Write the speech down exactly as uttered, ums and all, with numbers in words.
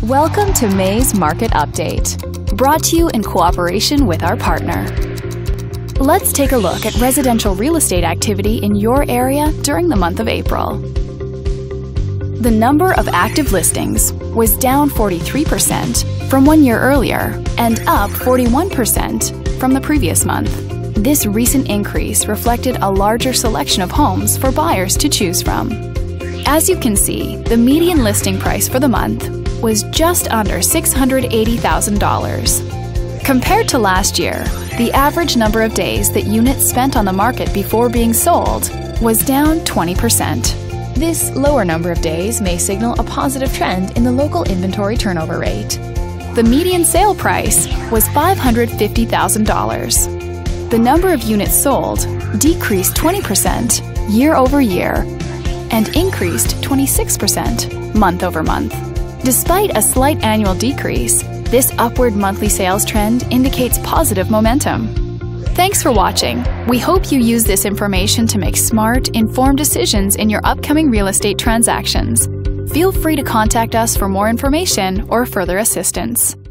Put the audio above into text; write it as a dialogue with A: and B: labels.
A: Welcome to May's Market Update, brought to you in cooperation with our partner. Let's take a look at residential real estate activity in your area during the month of April. The number of active listings was down forty-three percent from one year earlier and up forty-one percent from the previous month. This recent increase reflected a larger selection of homes for buyers to choose from. As you can see, the median listing price for the month was just under six hundred eighty thousand dollars. Compared to last year, the average number of days that units spent on the market before being sold was down twenty percent. This lower number of days may signal a positive trend in the local inventory turnover rate. The median sale price was five hundred fifty thousand dollars. The number of units sold decreased twenty percent year over year and increased twenty-six percent month over month. Despite a slight annual decrease, this upward monthly sales trend indicates positive momentum. Thanks for watching. We hope you use this information to make smart, informed decisions in your upcoming real estate transactions. Feel free to contact us for more information or further assistance.